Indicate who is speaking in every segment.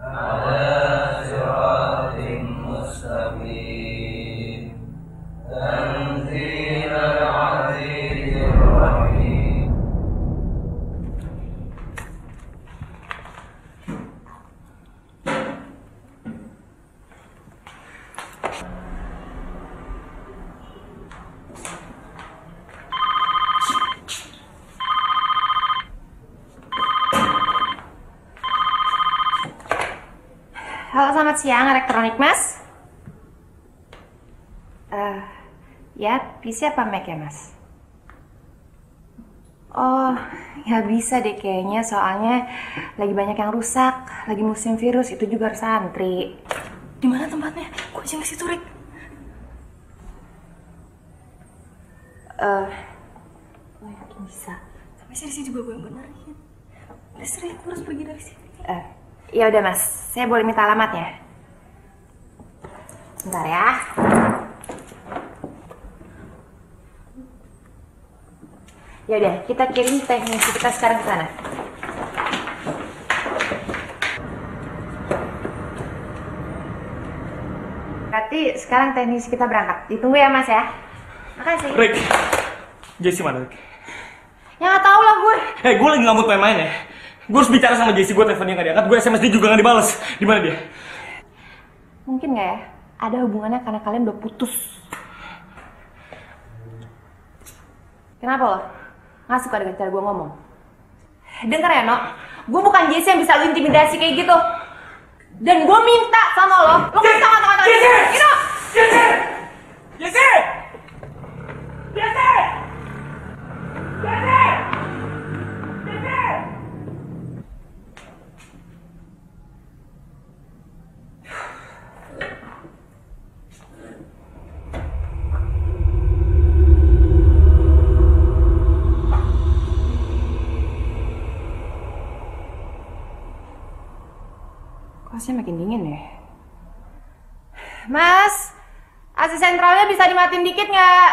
Speaker 1: على صراط مستقيم تنزيل العزيز الرحيم.
Speaker 2: Halo, selamat siang, elektronik mas. Ya, PC apa Mac ya mas? Oh, ya bisa deh kayaknya, soalnya lagi banyak yang rusak, lagi musim virus, itu juga harus antri.
Speaker 3: Di mana tempatnya? Gue aja nggak situ, Rick.
Speaker 2: Lo yakin bisa?
Speaker 3: Tapi sih juga gue yang benerin. Please, Rick, gue harus pergi dari sini.
Speaker 2: Ya udah mas, saya boleh minta alamatnya? Bentar ya. Ya udah, kita kirim teknisi kita sekarang ke sana. Berarti sekarang teknisi kita berangkat. Ditunggu ya mas ya. Makasih.
Speaker 4: Rick, Jessie mana Rick?
Speaker 2: Ya nggak tahu lah gue.
Speaker 4: Gue lagi nggak mood main-main ya. Gue harus bicara sama Jessie, gue teleponnya nggak diangkat, gue SMS dia juga nggak dibales. Di mana dia?
Speaker 2: Mungkin nggak ya? Ada hubungannya karena kalian udah putus. Kenapa lo? Nggak suka dengan cara gue ngomong? Dengar ya, No. Gue bukan Jessie yang bisa lo intimidasi kayak gitu. Dan gue minta sama lo kasih tangan-tangan
Speaker 4: Jessie!
Speaker 2: gitu.
Speaker 4: Jessie! Jessie! Jessie! Jessie!
Speaker 2: Kosnya makin dingin ya. Mas, AC sentralnya bisa dimatiin dikit nggak?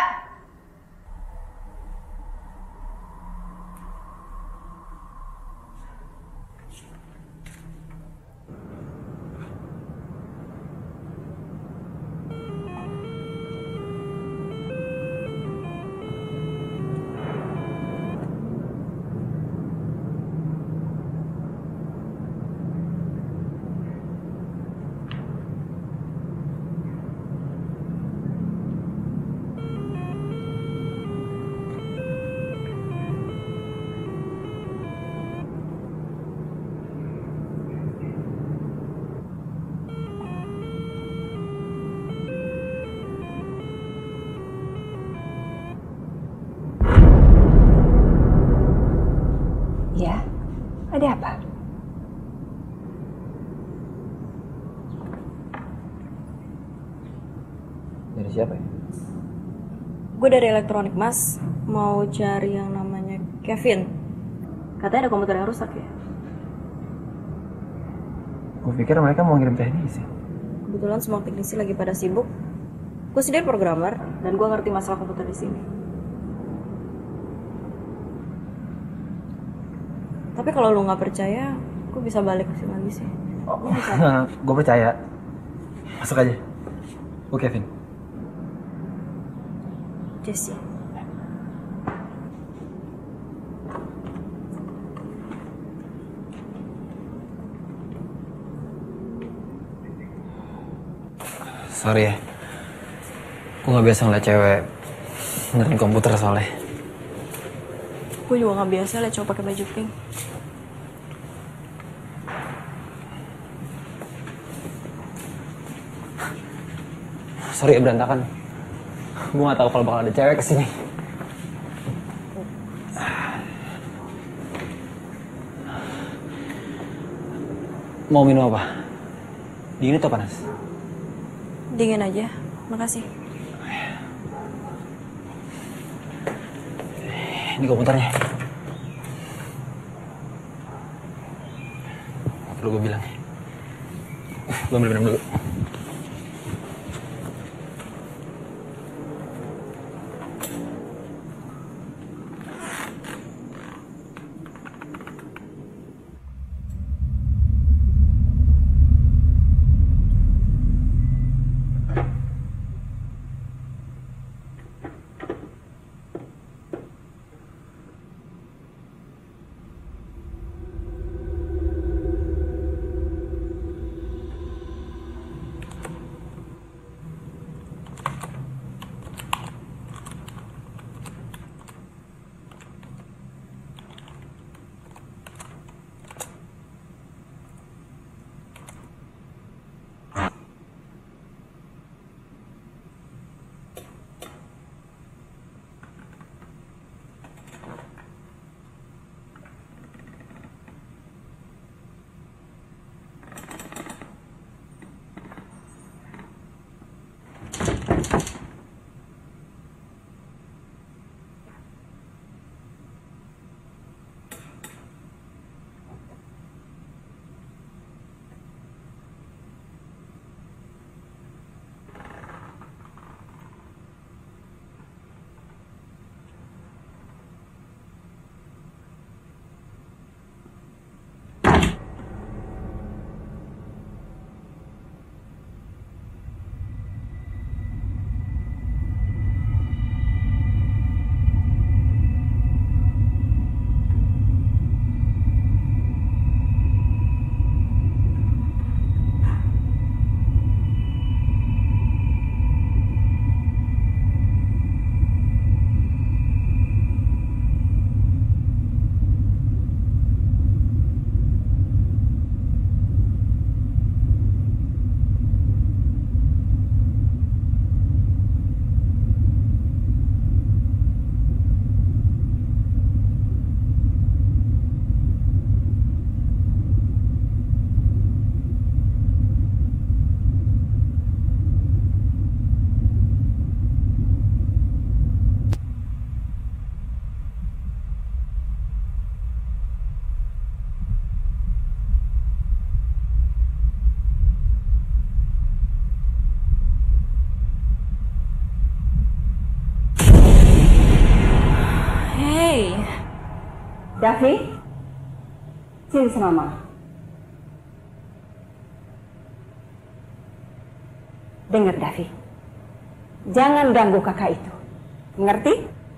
Speaker 2: Ya, ada apa?
Speaker 1: Dari siapa ya?
Speaker 3: Gue dari elektronik, Mas. Mau cari yang namanya Kevin. Katanya ada komputer yang rusak ya.
Speaker 1: Gue pikir mereka mau ngirim teknisi.
Speaker 3: Kebetulan semua teknisi lagi pada sibuk. Gue sendiri programmer dan gue ngerti masalah komputer di sini. Tapi kalau lu nggak percaya, gue bisa balik ke sini lagi sih.
Speaker 1: Gue percaya. Masuk aja. Gue Kevin.
Speaker 3: Jessie.
Speaker 1: Sorry ya. Gue gak biasa ngeliat cewek benerin komputer soalnya.
Speaker 3: Gue juga nggak biasa liat cowok pakai baju pink.
Speaker 1: Sorry ya berantakan. Gue gak tahu kalau bakal ada cewek kesini. Mau minum apa? Dingin atau panas?
Speaker 3: Dingin aja, makasih.
Speaker 1: Ini komputernya. Gak perlu gue bilang. Gue ambil minum dulu.
Speaker 5: Davi, sini sama mama. Dengar Davi, jangan ganggu kakak itu. Ngerti?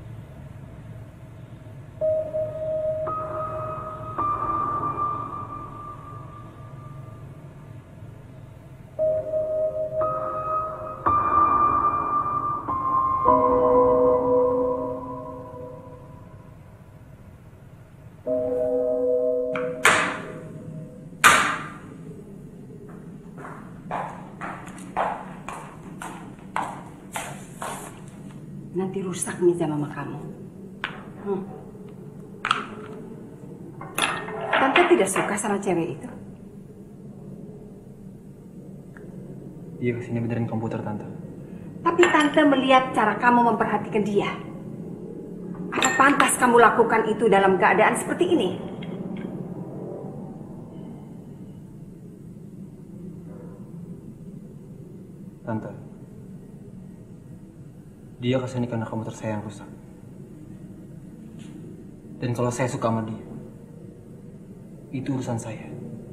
Speaker 5: Nanti rusak meja mama kamu. Tante tidak suka sama cewek itu.
Speaker 1: Dia kesini benerin komputer, Tante.
Speaker 5: Tapi Tante melihat cara kamu memperhatikan dia. Apa pantas kamu lakukan itu dalam keadaan seperti ini?
Speaker 1: Tante, dia kesini karena komputer saya yang rusak. Dan kalau saya suka sama dia, itu urusan saya.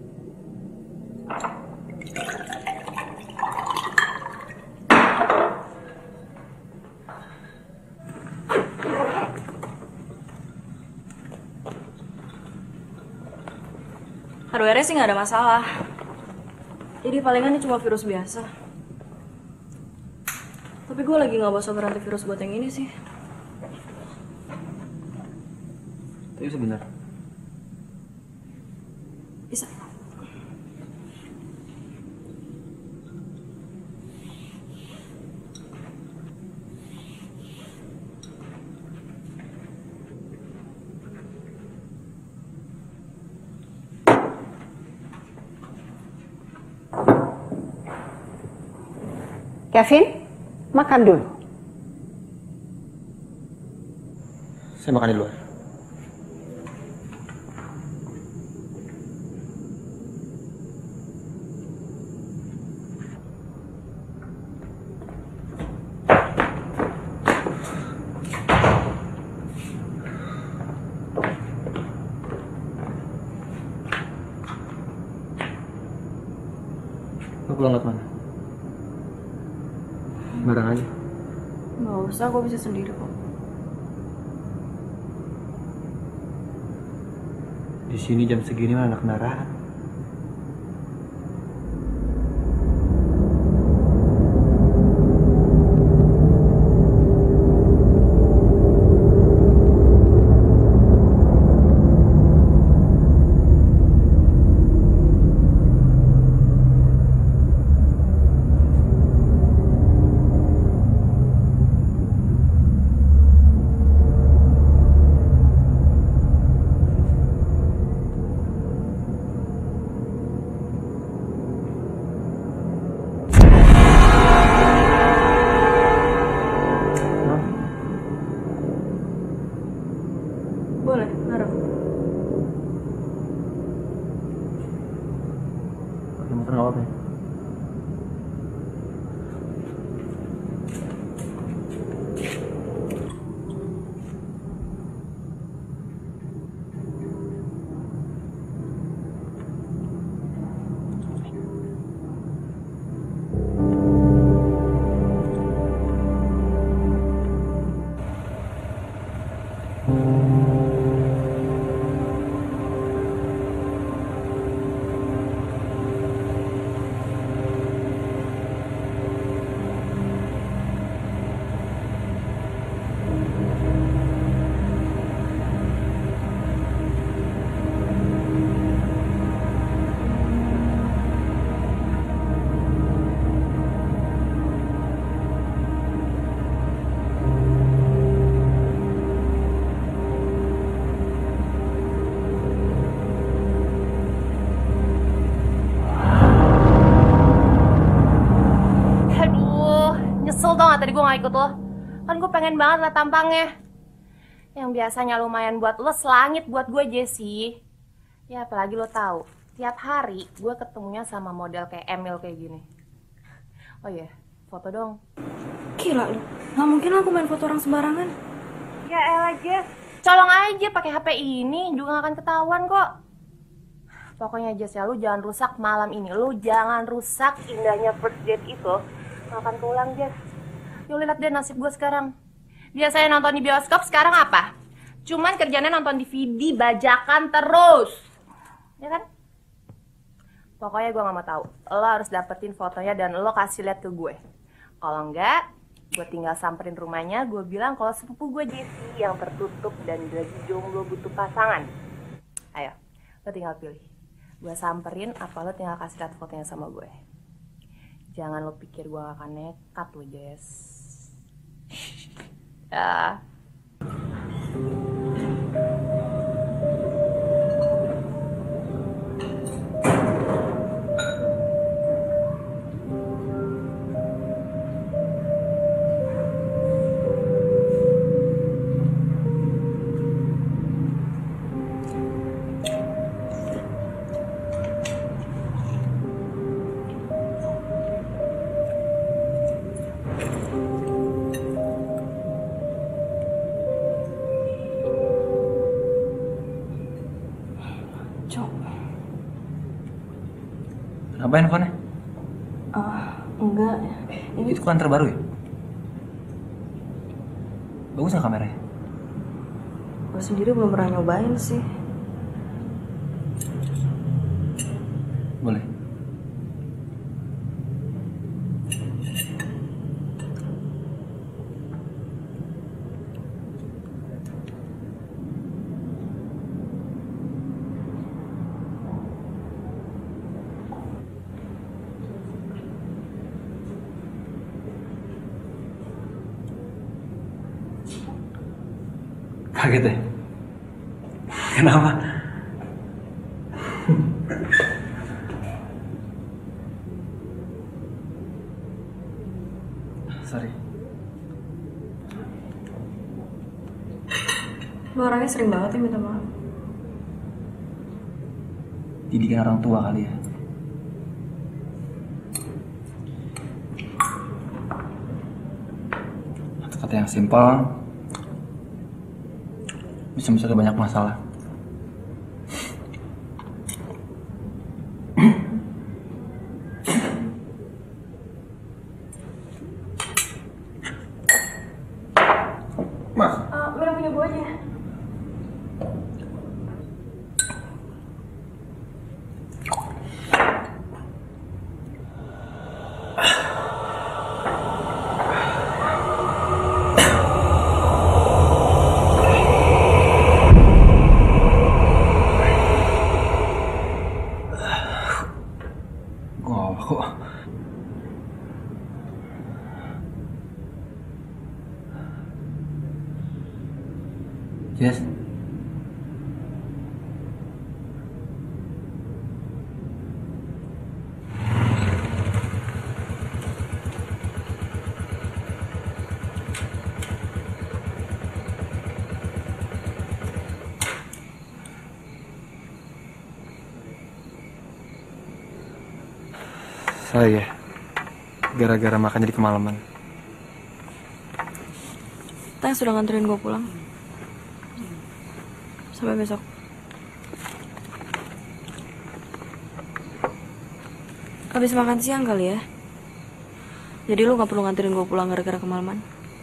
Speaker 3: Hardware-nya sih nggak ada masalah. Jadi palingan ini cuma virus biasa. Tapi gue lagi nggak bawa software antivirus buat yang ini sih.
Speaker 1: Tapi sebenarnya
Speaker 3: Bisa.
Speaker 5: Kevin, makan dulu.
Speaker 1: saya makan di luar. Lo pulang lewat mana? Bareng aja.
Speaker 3: Nggak usah, gue bisa sendiri kok.
Speaker 1: Di sini jam segini mana ada kendaraan.
Speaker 3: Boleh, naruh.
Speaker 1: Pakai motor nggak apa-apa ya?
Speaker 2: Nyesel tau gak tadi gue gak ikut lo. Kan gue pengen banget liat tampangnya. Yang biasanya lumayan buat lo, selangit buat gue Jessie. Ya apalagi lo tahu, tiap hari gue ketemunya sama model kayak Emil kayak gini. Oh iya, foto dong.
Speaker 3: Gila lu, nggak mungkin aku main foto orang sembarangan.
Speaker 2: Ya elah Jess, Colong aja pakai HP ini juga gak akan ketahuan kok. Pokoknya Jess ya, lu jangan rusak malam ini. Lu jangan rusak indahnya first date itu. Gak akan keulang Jess. Yuk lihat deh nasib gue sekarang. Biasanya nonton di bioskop, sekarang apa? Cuman kerjanya nonton DVD bajakan terus. Ya kan? Pokoknya gue gak mau tahu. Lo harus dapetin fotonya dan lo kasih lihat ke gue. Kalau enggak, gue tinggal samperin rumahnya. Gue bilang kalau sepupu gue Jessie yang tertutup dan lagi jomblo butuh pasangan. Ayo, lo tinggal pilih. Gue samperin apa lo tinggal kasih lihat fotonya sama gue. Jangan lo pikir gue gak akan nekat lo Jess. Ya.
Speaker 1: Kenapa handphonenya?
Speaker 3: Enggak. Ini
Speaker 1: Itu kan terbaru ya? Bagus nggak kameranya?
Speaker 3: gue sendiri belum pernah nyobain sih.
Speaker 1: Boleh. Kaget ya? Kenapa? Sorry.
Speaker 3: Lu orangnya sering banget ya minta maaf.
Speaker 1: Didikan orang tua kali ya. Kata-kata yang simpel bisa mencegah banyak masalah. Mas,
Speaker 3: Minum punya gue aja.
Speaker 1: kok. Jess. Saya gara-gara makan jadi kemalaman.
Speaker 3: Thanks sudah nganterin gue pulang. Sampai besok. Habis makan siang kali ya. Jadi lu gak perlu nganterin gue pulang gara-gara kemalaman.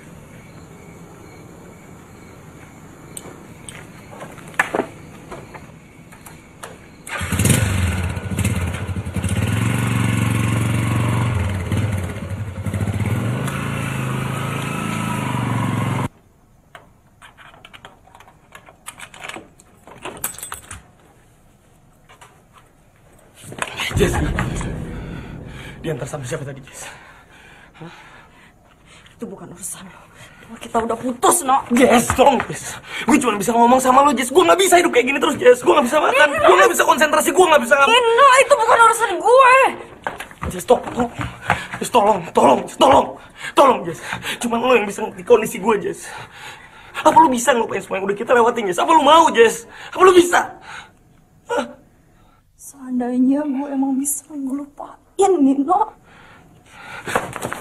Speaker 4: Jess, diantar sama siapa tadi, Jess? Hah?
Speaker 3: Itu bukan urusan lo. Kita udah putus, no.
Speaker 4: Jess, tolong, Jess. Gue cuma bisa ngomong sama lo, Jess. Gue gak bisa hidup kayak gini terus, Jess. Gue gak bisa makan. Gue gak bisa konsentrasi. Gue gak bisa ngapa.
Speaker 3: Ino, itu bukan urusan gue.
Speaker 4: Jess, tolong. Jess, tolong, Jess. Cuma lo yang bisa ngerti kondisi gue, Jess. Apa lo bisa ngelupain semua yang udah kita lewatin, Jess? Apa lo mau, Jess? Apa lo bisa? Hah?
Speaker 3: Seandainya gue emang bisa ngelupain, Nino.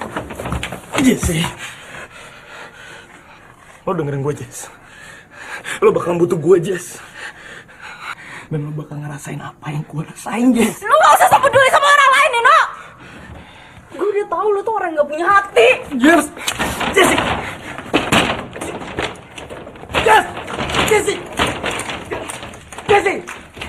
Speaker 4: Jess, lo dengerin gue, Jess. Lo bakal butuh gue, Jess. Dan lo bakal ngerasain apa yang gue rasain, Jess.
Speaker 2: Lu gak usah peduli sama orang lain, Nino. Gue udah tahu lu tuh orang gak punya hati.
Speaker 4: Jess! Jessie! Jess! Jessie! Jessie!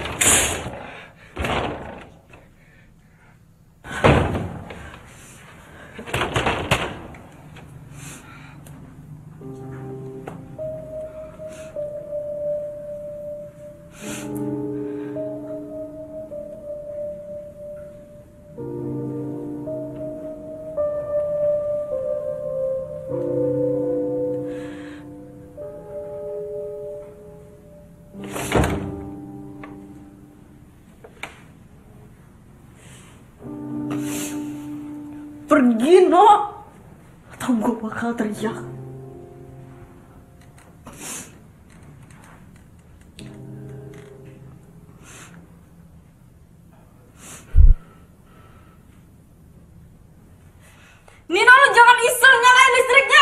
Speaker 3: Pergi, No! Atau gue bakal teriak.
Speaker 2: Nino, lu jangan iseng nyalain listriknya.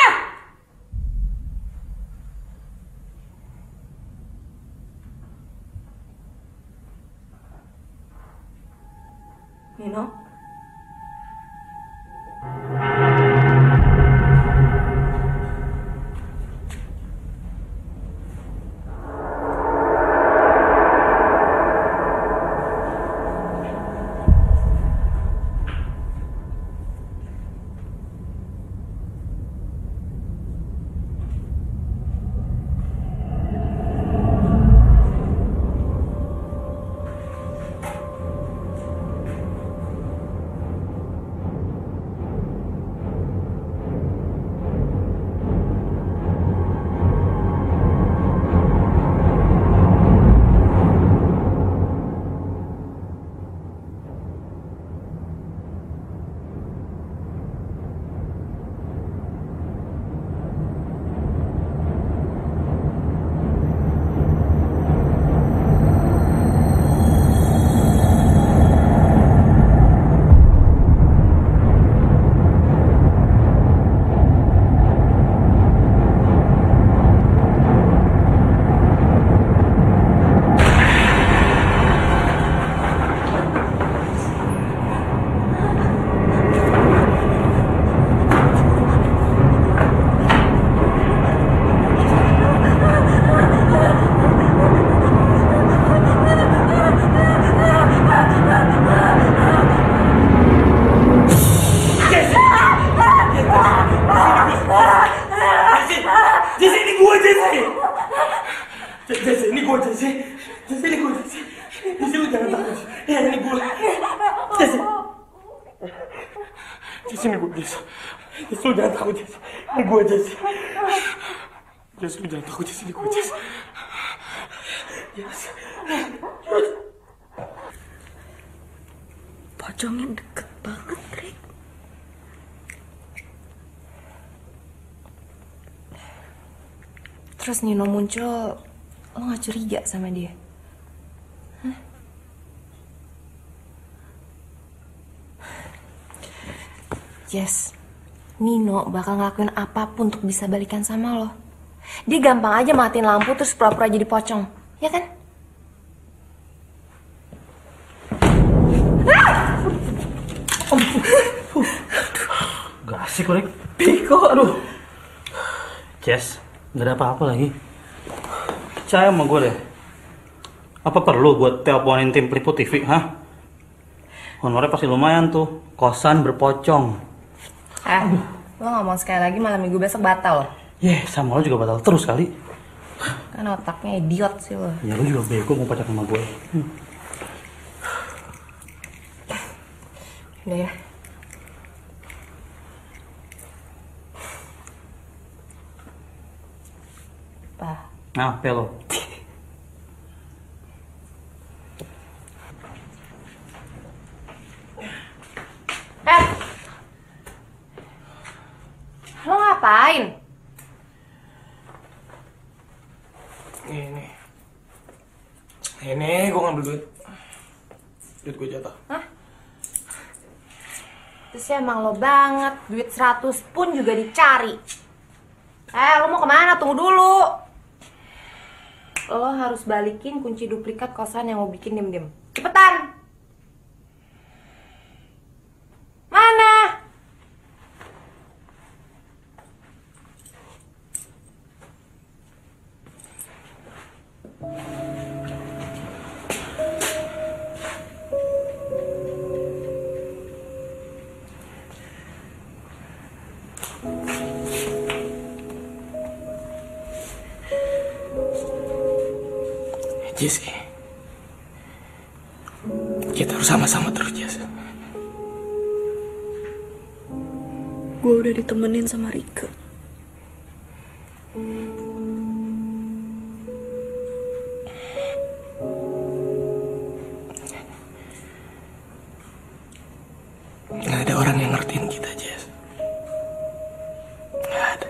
Speaker 3: Nino?
Speaker 4: Jesse, ini gue Jesse. Jesse, ini gue Jesse. Jesse, lu jangan takut. Ya, ini gue. Jesse. Jesse, ini gue Jesse. Jesse, lu jangan takut Jesse. Ini gue Jesse. Jesse, lu jangan takut Jesse. Ini gue Jesse. Jesse.
Speaker 3: Pocongnya deket banget, Rick.
Speaker 2: Terus Nino muncul, lo gak curiga sama dia? Hah? Jess, Nino bakal ngelakuin apapun untuk bisa balikan sama lo. Dia gampang aja matiin lampu terus pura-pura jadi pocong, ya kan?
Speaker 6: Gak asik, Rick. Piko, aduh. Jess, gak ada apa-apa lagi. Percaya sama gue deh. Apa perlu buat teleponin tim peliput TV, hah? Honornya pasti lumayan tuh. Kosan berpocong.
Speaker 2: Lo ngomong sekali lagi malam minggu besok batal.
Speaker 6: Sama lo juga batal terus kali.
Speaker 2: Kan otaknya idiot sih lo.
Speaker 6: Ya lo juga bego mau pacaran sama gue.
Speaker 2: Udah ya. Pak.
Speaker 6: Nah, pelo.
Speaker 2: Lo ngapain?
Speaker 4: Ini gue ngambil duit. Duit gue jatah.
Speaker 2: Hah? Itu sih emang lo banget. Duit 100 pun juga dicari. Lo mau kemana? Tunggu dulu. lo harus balikin kunci duplikat kosan yang mau bikin diem-diem. Cepetan! Mana?
Speaker 4: Jess, kita harus sama-sama terus, Jess.
Speaker 3: Gue udah ditemenin sama Rika.
Speaker 4: Gak ada orang yang ngertiin kita, Jess. Gak ada.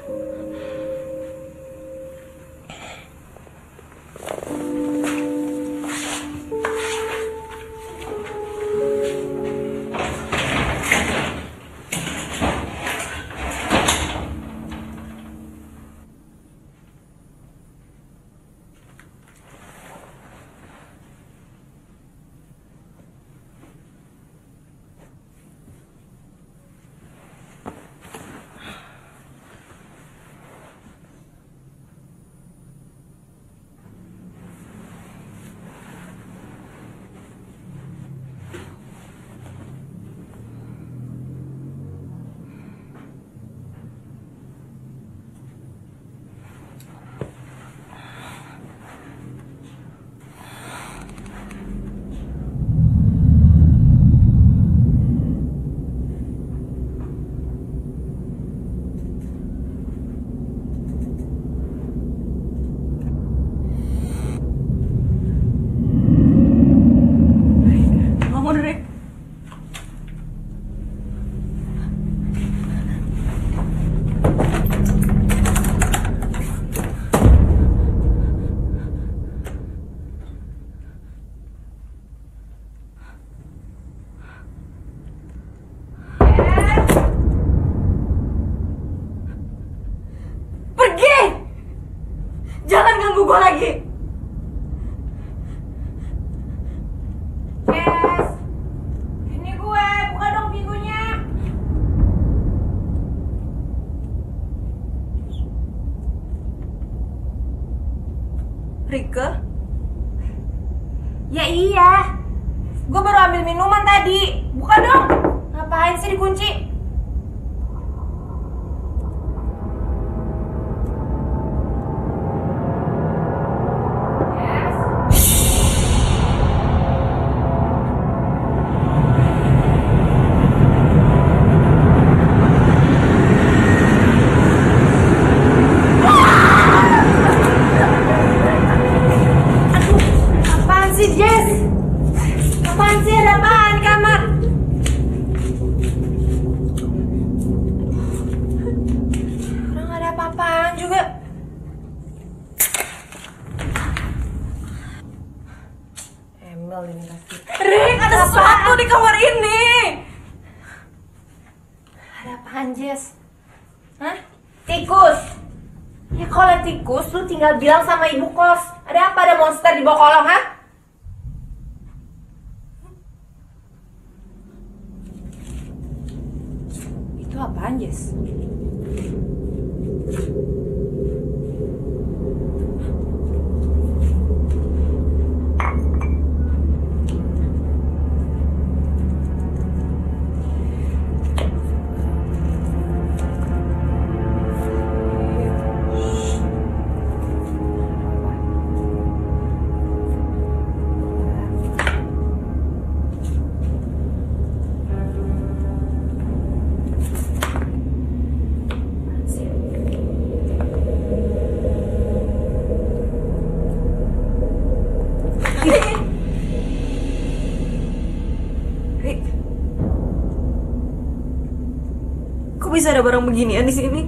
Speaker 3: Jangan ganggu gue lagi.
Speaker 2: Yes, ini gue, buka dong pintunya.
Speaker 3: Rika?
Speaker 2: Ya iya, gue baru ambil minuman tadi. Buka dong. Ngapain sih dikunci?
Speaker 3: Rick, ada sesuatu di kamar ini.
Speaker 2: Ada apaan, Jess? Hah? Tikus? Ya kalau tikus, lu tinggal bilang sama ibu kos. Ada apa? Ada monster di bawah kolong, ha? Itu apaan, Jess?
Speaker 3: Rick, kok bisa ada barang beginian di sini?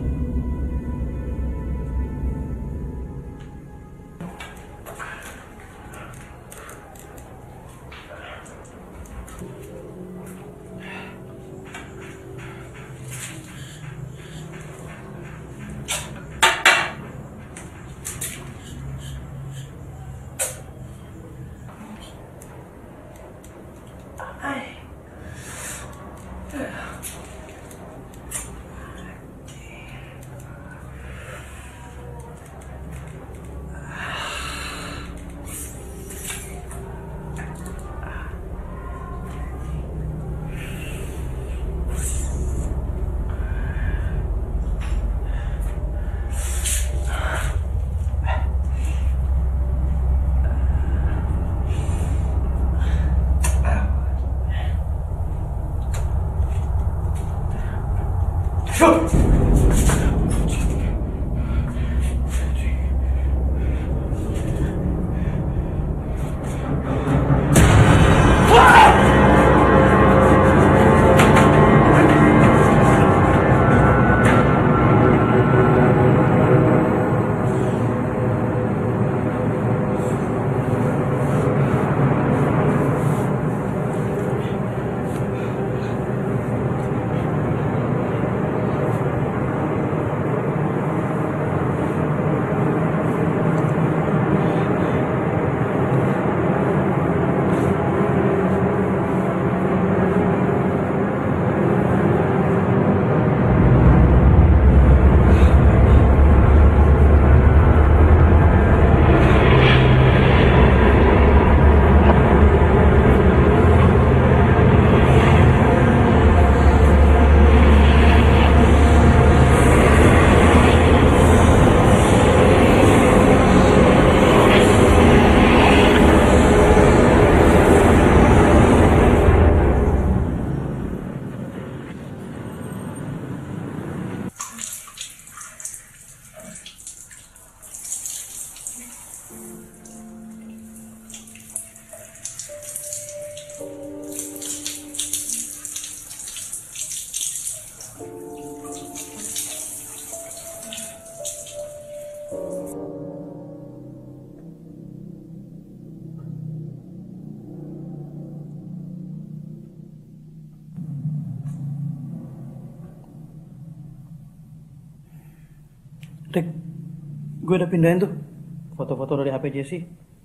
Speaker 6: Rick, gue udah pindahin tuh foto-foto dari HP Jesse.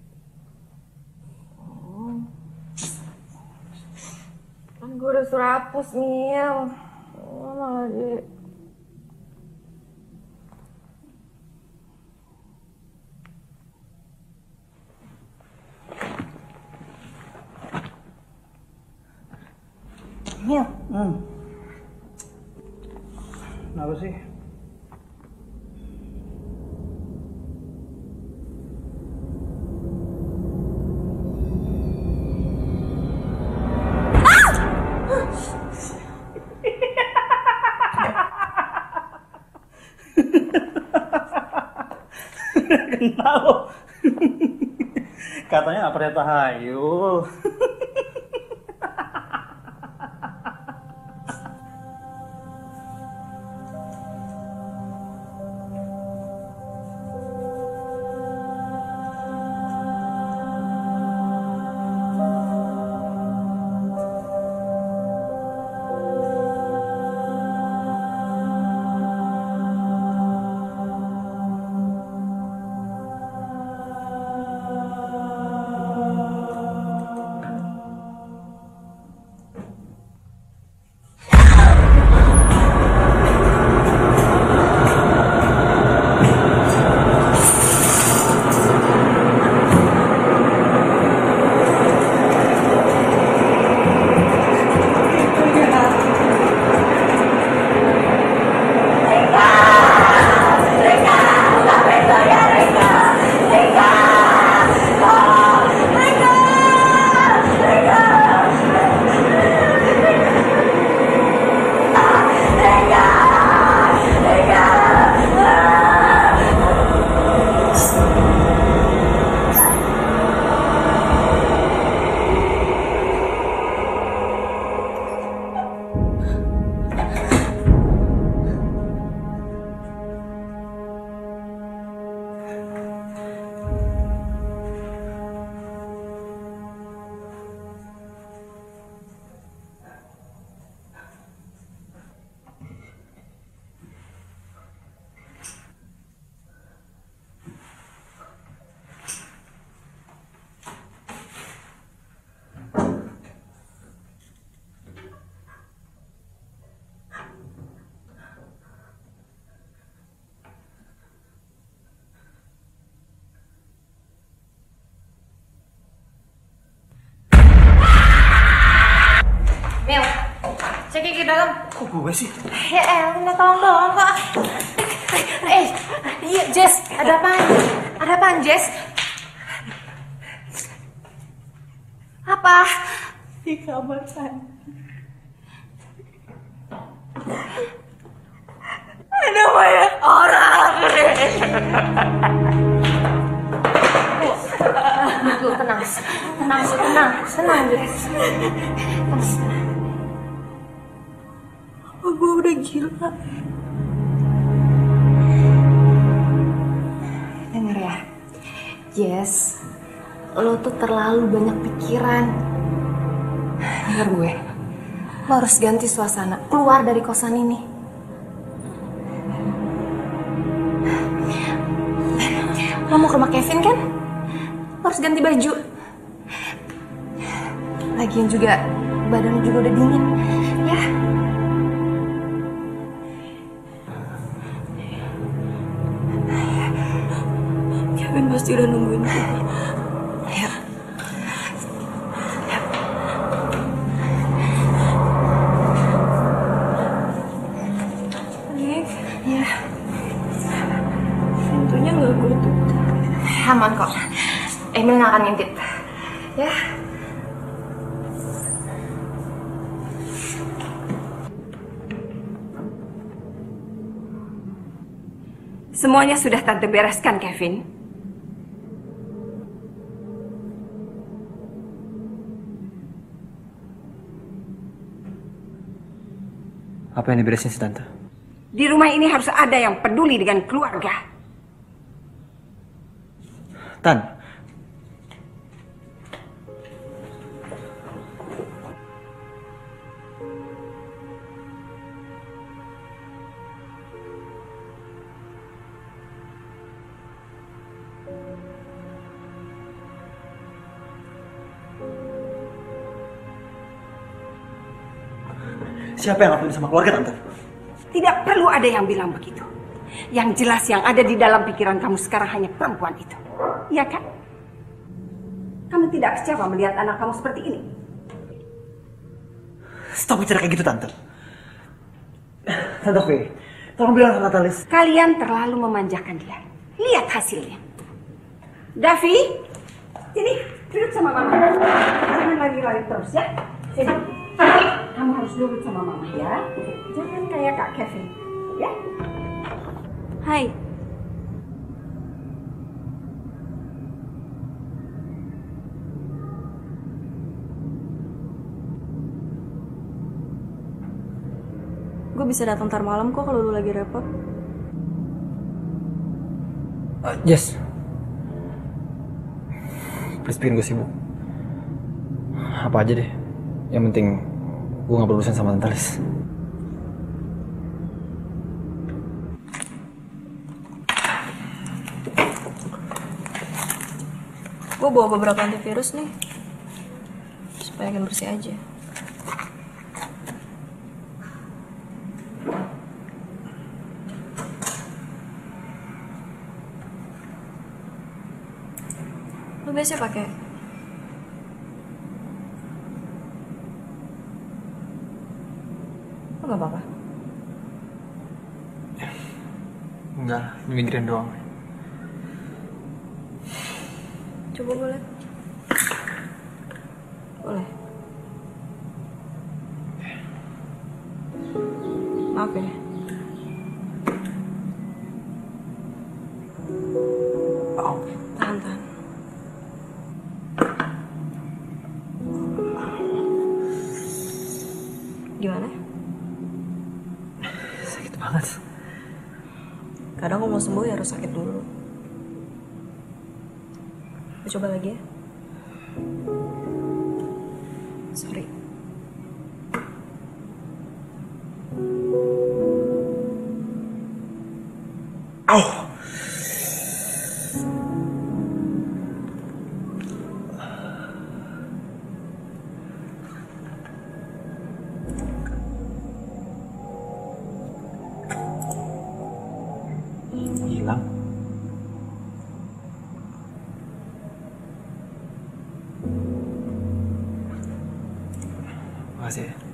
Speaker 2: Kan gue udah suruh hapus, Mil. Malah di... Mil.
Speaker 6: Kenapa sih? Kenal. Katanya nggak pernah tahayul.
Speaker 2: Mil, cek ke dalam.
Speaker 4: Kok gue sih?
Speaker 2: Ya elah, tolong dong kok. Iya Jess, ada apaan? Ada apaan Jess? Apa?
Speaker 3: Di kamar San.
Speaker 2: Lu tenang, tenang, Jess.
Speaker 3: Oh, gue udah gila.
Speaker 2: Dengar ya, Jess, lo tuh terlalu banyak pikiran. Dengar gue, lo harus ganti suasana, keluar dari kosan ini. Lo mau ke rumah Kevin kan? Lo harus ganti baju. Lagian juga, badan lo juga udah dingin, ya.
Speaker 3: Kevin pasti udah nungguin gue.
Speaker 2: Ya.
Speaker 3: Nick,
Speaker 2: Ya,
Speaker 3: pintunya nggak gue tutup.
Speaker 2: aman kok. Emil nggak akan ngintip. Ya.
Speaker 5: Semuanya sudah Tante bereskan, Kevin.
Speaker 1: Apa yang diberesin sih Tante?
Speaker 5: Di rumah ini harus ada yang peduli dengan keluarga.
Speaker 1: Tan, siapa yang ngapain sama keluarga Tante?
Speaker 5: Tidak perlu ada yang bilang begitu. Yang jelas yang ada di dalam pikiran kamu sekarang hanya perempuan itu. Iya kan? Kamu tidak kecewa melihat anak kamu seperti ini?
Speaker 1: Stop bicara kayak gitu Tante. Tante V, tolong bilang sama Natalis.
Speaker 5: Kalian terlalu memanjakan dia. Lihat hasilnya. Davi, sini duduk sama mama. Jangan lari-lari terus ya. Sini. Kamu harus duduk sama mama ya. Jangan kayak Kak Kevin. Ya.
Speaker 3: Hai. Gue bisa datang ntar malam kok kalau lu lagi repot.
Speaker 1: Jess, please bikin gue sibuk. Apa aja deh. Yang penting gue gak berurusan sama Natalis.
Speaker 3: Gue bawa beberapa antivirus nih. Supaya makin bersih aja. Lu biasa pakai? Lu gak apa-apa?
Speaker 1: Enggak, migrain doang.
Speaker 3: Coba gue liat. Boleh. Maaf ya.
Speaker 1: Oh.
Speaker 3: Tahan. Gimana?
Speaker 1: Sakit banget.
Speaker 3: Kadang kalau mau sembuh ya harus sakit dulu. Kita coba lagi ya. Sorry.
Speaker 1: Au. Hilang. Makasih ya.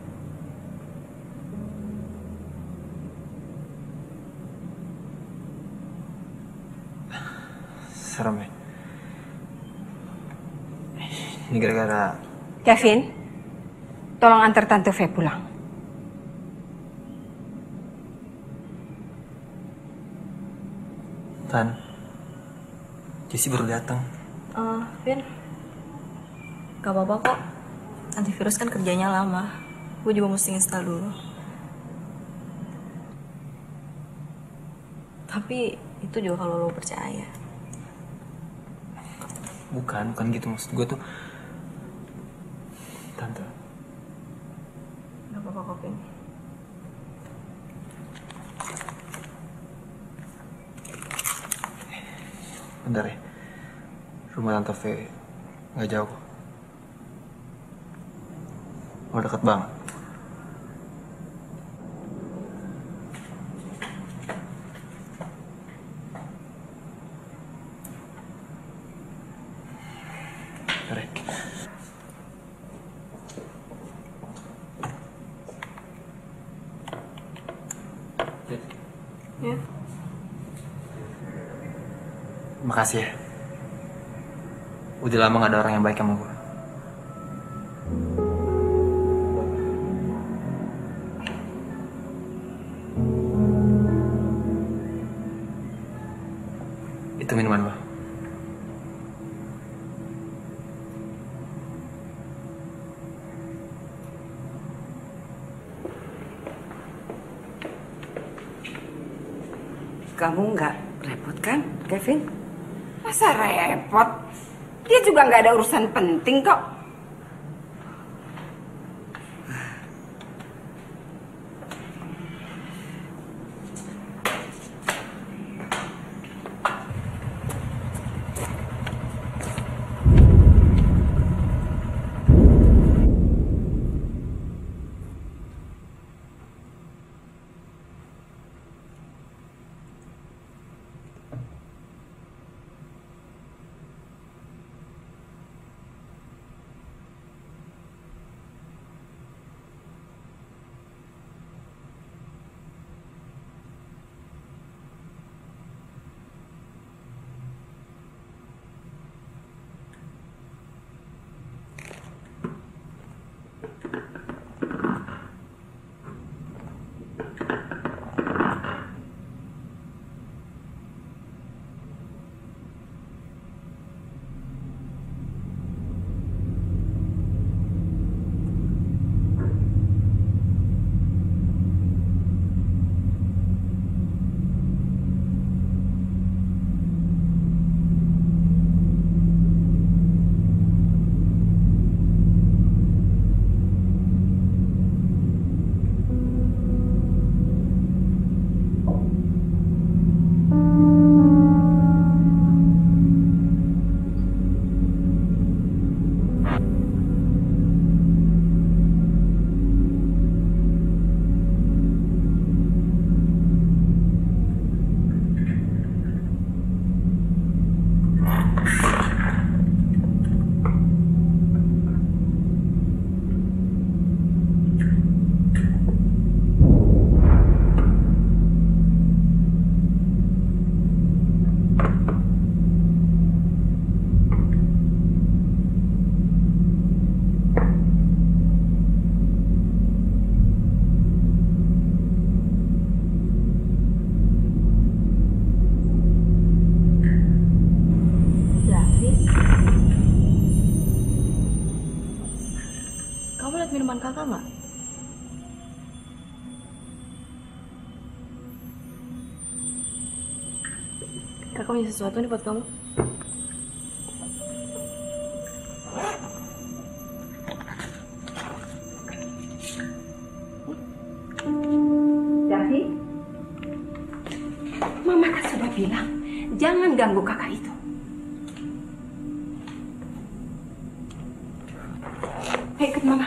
Speaker 1: Serem ya. Ini gara-gara
Speaker 5: Kevin, tolong antar Tante V pulang.
Speaker 1: Tan, Jesse baru datang.
Speaker 3: Vin, gak apa-apa kok. Antivirus kan kerjanya lama. Gue juga mesti install dulu. Tapi itu juga kalau lo percaya.
Speaker 1: Bukan gitu maksud gue tuh. Tante,
Speaker 3: Gak apa-apa kok, Vin.
Speaker 1: bentar ya. Rumah Tante V nggak jauh. Oh, deket banget. Bentar ya.
Speaker 3: Ya.
Speaker 1: Makasih ya. Udah lama gak ada orang yang baik sama gue. Itu minuman lo.
Speaker 5: Kamu nggak repot kan, Kevin? Masa repot? Dia juga nggak ada urusan penting kok.
Speaker 3: Kamu lihat minuman kakak nggak? Kakak punya sesuatu nih buat kamu.
Speaker 5: Davi, Mama kan sudah bilang jangan ganggu kakak itu. Ayo ikut Mama.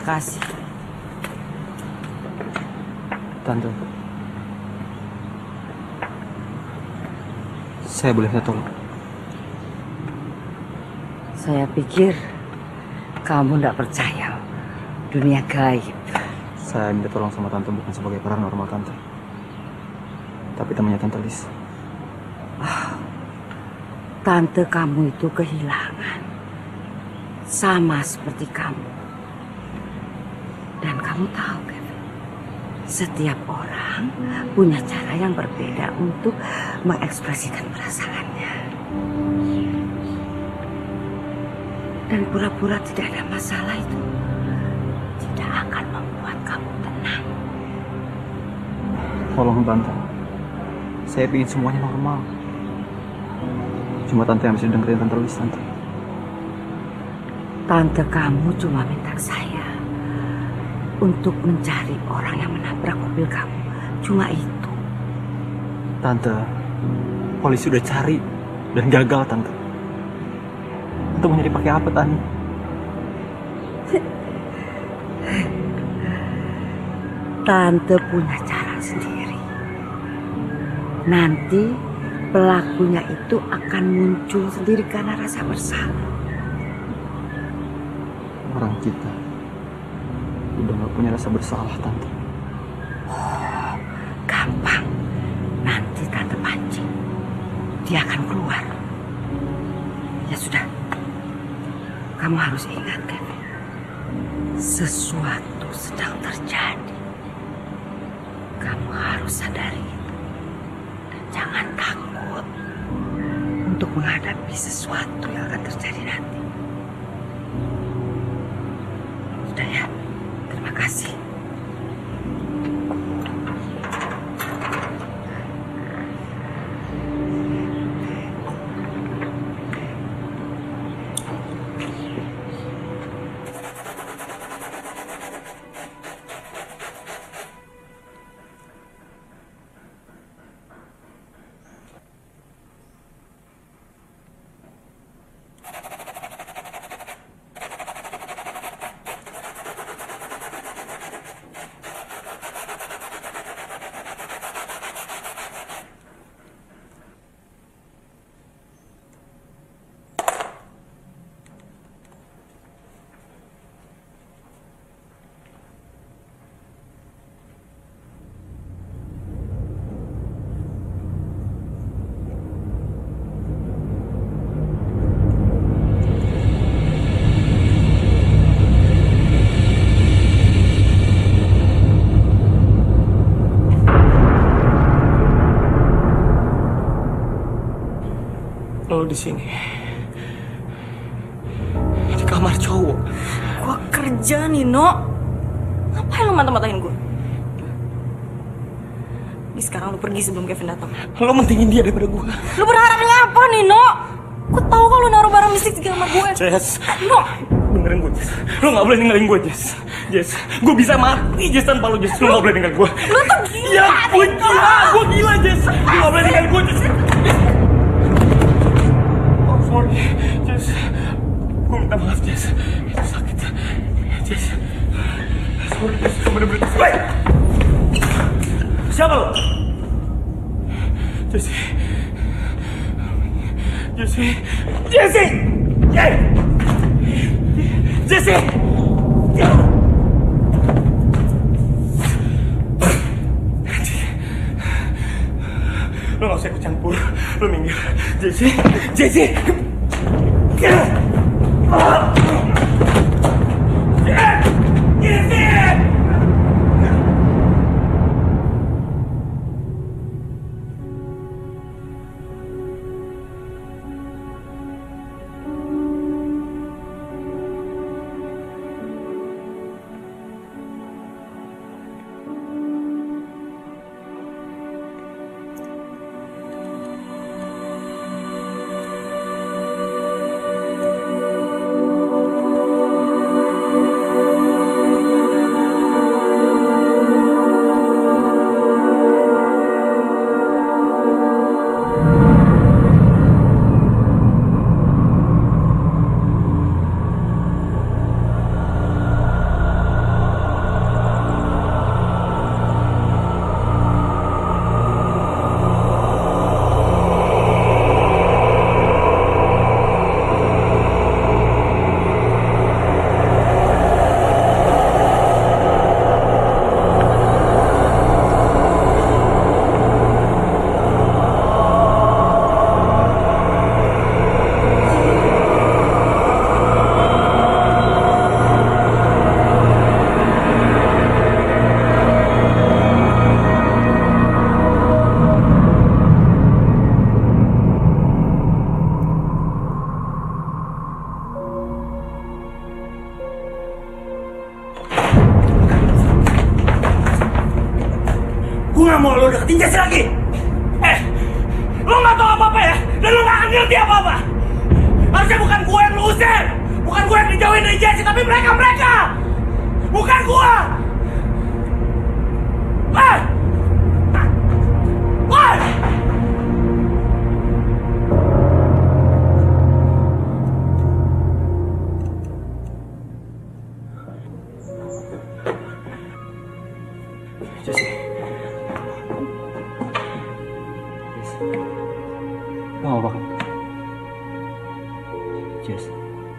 Speaker 5: kasih.
Speaker 1: Tante, saya boleh minta tolong?
Speaker 5: Saya pikir kamu tidak percaya dunia gaib.
Speaker 1: Saya minta tolong sama tante bukan sebagai paranormal tante, tapi temannya tante Lis.
Speaker 5: Tante kamu itu kehilangan, sama seperti kamu. Dan kamu tahu, Kevin, setiap orang punya cara yang berbeda untuk mengekspresikan perasaannya. Dan pura-pura tidak ada masalah itu tidak akan membuat kamu tenang.
Speaker 1: Tolong tante, saya ingin semuanya normal. Cuma tante yang bisa dengerin tante Lis, tante.
Speaker 5: Tante kamu cuma minta saya untuk mencari orang yang menabrak mobil kamu. Cuma itu.
Speaker 1: Tante, polisi udah cari dan gagal, tante. Tante mau nyari pakai apa, Tani?
Speaker 5: Tante punya cara sendiri. Nanti pelakunya itu akan muncul sendiri karena rasa bersalah.
Speaker 1: Orang kita udah gak punya rasa bersalah, tante.
Speaker 5: Gampang. Nanti tante pancing. Dia akan keluar. Ya sudah. Kamu harus ingat, Kevin. Sesuatu sedang terjadi. Kamu harus sadari itu. Dan jangan takut untuk menghadapi sesuatu yang akan terjadi nanti. Sudah ya. Terima kasih.
Speaker 4: Lo di sini, di kamar cowok.
Speaker 3: Gua kerja, Nino. Ngapain lu mata-matain gue? Ini sekarang lu pergi sebelum Kevin datang.
Speaker 4: Lo mentingin dia daripada gue.
Speaker 3: Lu berharapnya apa, Nino? Gue tahu kalau lu naruh barang mistik di kamar gue.
Speaker 4: Jess,
Speaker 3: Nino,
Speaker 4: dengerin gue, Jess. Lo gak boleh ninggalin gue, Jess. Jess, gue bisa mati, Jess, tanpa lo, Jess. Lo gak boleh ninggalin gue.
Speaker 3: lu tuh gila.
Speaker 4: Ya, gue gila, Jess. Lo gak boleh ninggalin gue, Jess. Oh, sorry, Jess. Gue minta maaf, Jess. Itu sakit. Jess. Sorry, Jess. Gue bener-bener... Woi! Siapa lo? Jesse. Jesse. Jesse! Jesse! Lo gak usah ikut campur. Lo minggir. Jesse! Jesse! Jesse! gak mau lo deketin Jesse lagi. Lo gak tau apa-apa ya, dan lo gak akan ngerti apa-apa. Harusnya bukan gue yang lo usir, bukan gue yang dijauhin dari Jesse, tapi mereka. Bukan gue.
Speaker 1: Jesse. Lo gak apa-apa kan? Jess.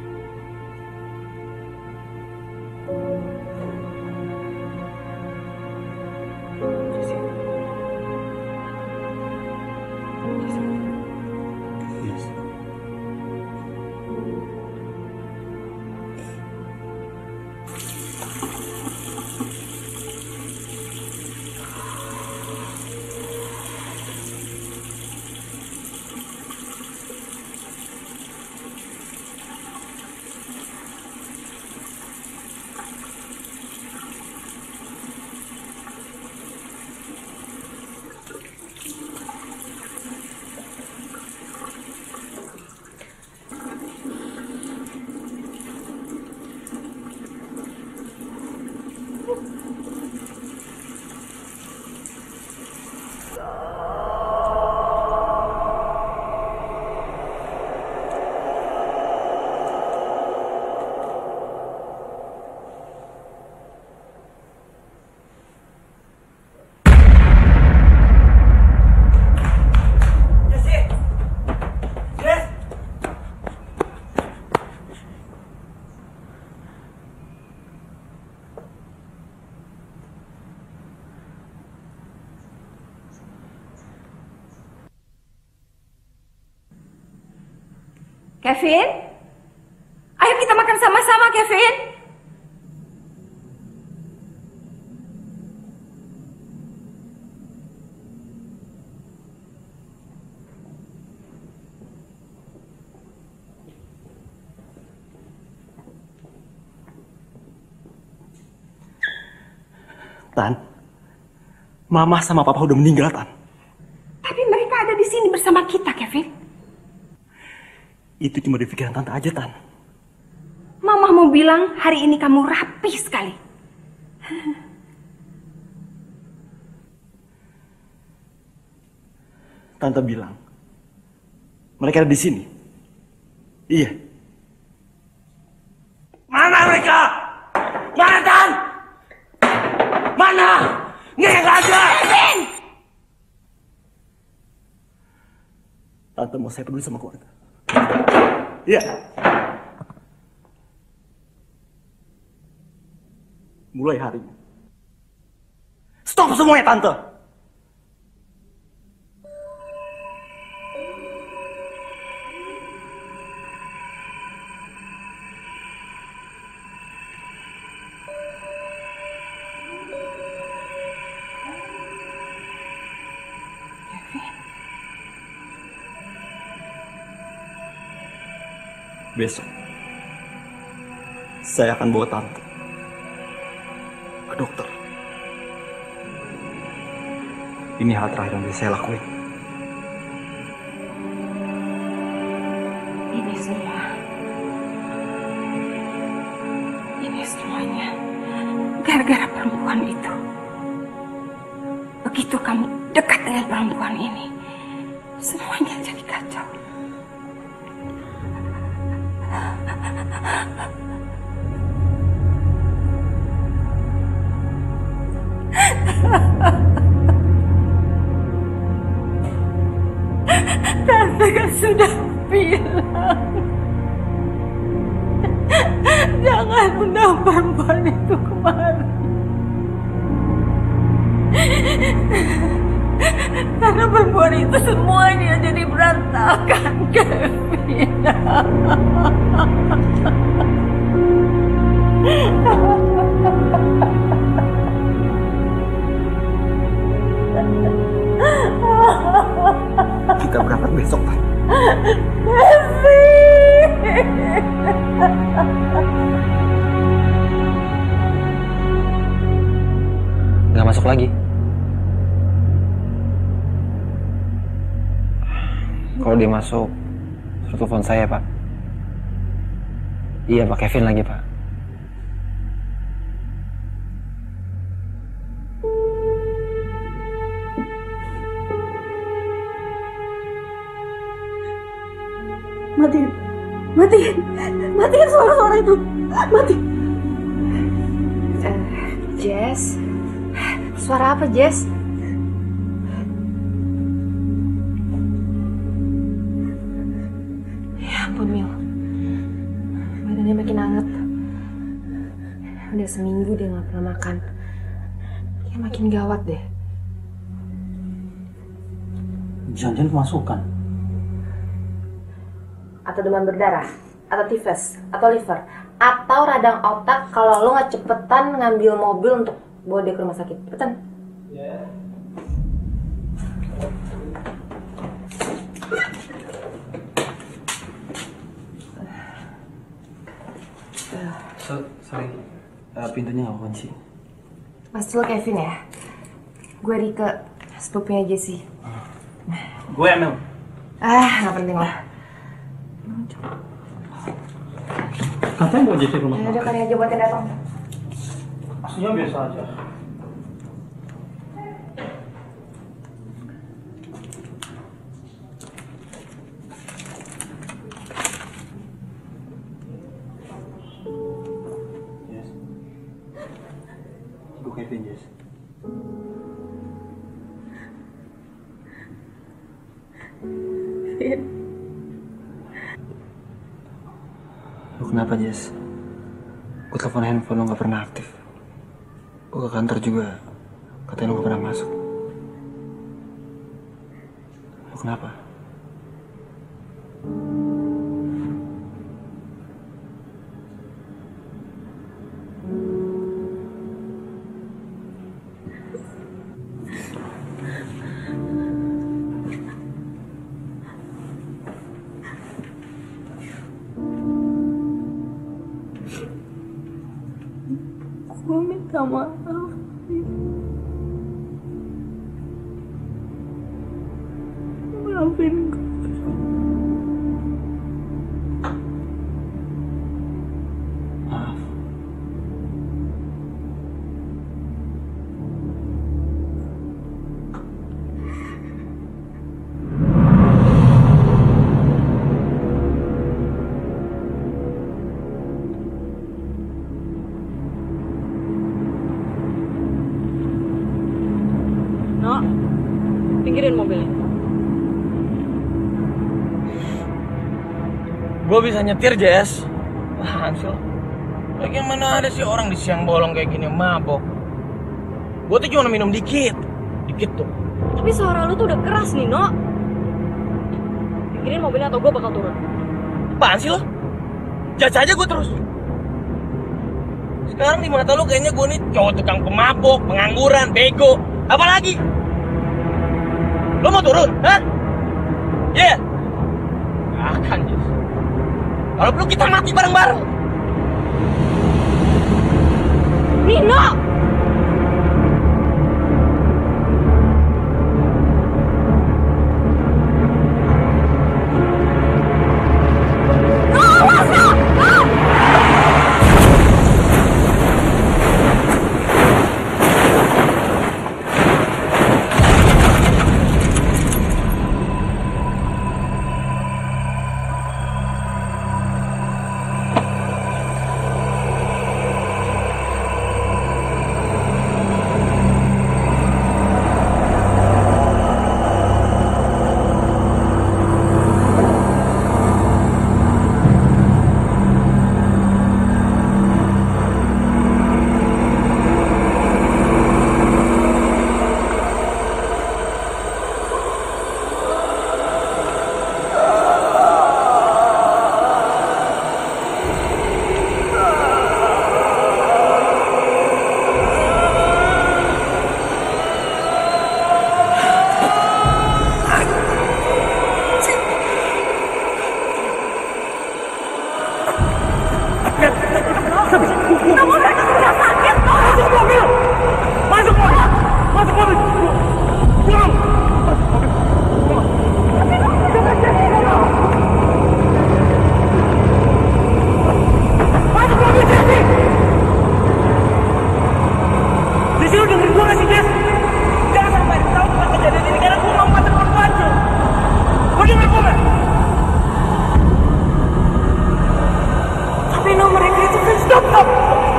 Speaker 5: Kevin? Ayo kita makan sama-sama, Kevin.
Speaker 1: Tan, Mama sama Papa udah meninggal, Tan.
Speaker 5: Tapi mereka ada di sini bersama kita, Kevin.
Speaker 1: Itu cuma di pikiran Tante aja, Tan.
Speaker 5: Mama mau bilang hari ini kamu rapi sekali.
Speaker 1: Tante bilang mereka ada di sini. Iya.
Speaker 4: Mana mereka? Mana, Tan? Mana? Nggak ada.
Speaker 1: Tante mau saya peduli sama keluarga. Iya. Mulai hari ini. Stop semuanya, Tante. Besok, saya akan bawa Tante ke dokter. Ini hal terakhir yang bisa saya lakuin.
Speaker 5: Ini semuanya gara-gara perempuan itu. Begitu kamu dekat dengan perempuan ini, semuanya jadi kacau. Tante kan sudah bilang jangan undang perempuan itu kemari. Karena perempuan itu semuanya jadi berantakan, Kevin.
Speaker 1: Kita berangkat besok, Tan. Nggak masuk lagi. Kalau dia masuk, suruh telepon saya, Pak. Iya, Pak Kevin lagi, Pak.
Speaker 5: Matiin suara-suara itu. Mati.
Speaker 2: Jess, suara apa Jess? Ya ampun Mil, badannya makin hangat. Udah seminggu dia nggak pernah makan. Dia makin gawat deh.
Speaker 6: Jangan-jangan kemasukan.
Speaker 2: Atau demam berdarah, atau tifus, atau liver, atau radang otak kalau lo nggak cepetan ngambil mobil untuk bawa dia ke rumah sakit. Cepetan.
Speaker 1: Sorry, pintunya nggak kunci.
Speaker 2: Pasti lo Kevin ya? Gue Rike, sepupunya Jessie.
Speaker 1: Gue Emil.
Speaker 2: Nggak penting lah.
Speaker 6: Katanya mau jadi rumah
Speaker 2: Ya udah kali aja buatin datang.
Speaker 6: aslinya biasa aja. Yes. Gue Kevin, Jess.
Speaker 1: Lu kenapa, Jess? Gue telepon handphone lo gak pernah aktif. Gue ke kantor juga, katanya lo gak pernah masuk. Lu kenapa?
Speaker 3: Gue minta maaf. Maafin gue.
Speaker 1: Maaf.
Speaker 3: No, pinggirin mobilnya.
Speaker 4: Gue bisa nyetir, Jess. Apaan sih lo? Bagaimana ada sih orang di siang bolong kayak gini mabok? Gue tuh cuma minum dikit. Dikit tuh.
Speaker 3: Tapi suara lu tuh udah keras nih, No. Pinggirin mobilnya atau gue bakal turun.
Speaker 4: Apaan sih lo? Judge aja gue terus. Sekarang di mata lo kayaknya gue nih cowok tukang pemabok, pengangguran, bego. Apa lagi? Lo mau turun? Hah? Yeah. Akan, Jess. Kalau perlu kita mati bareng-bareng.
Speaker 3: Nino!
Speaker 4: Masuk mobil! Pulang! Stop.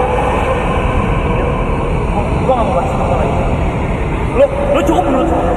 Speaker 4: Gue gak mau bahas masalah ini. Lo cukup menurut gue.